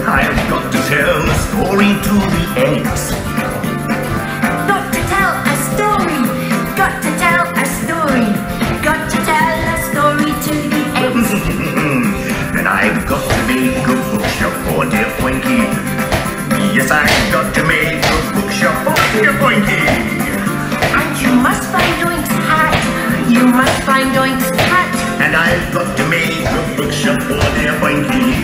I've got to tell a story to the ants. Got to tell a story. Got to tell a story. Got to tell a story to the ants. And I've got to make a bookshop for dear Poinky. Yes, I've got to make a bookshop for dear Poinky. And you must find Doink's hat. You must find Doink's hat. And I've got to make a bookshop for dear Poinky.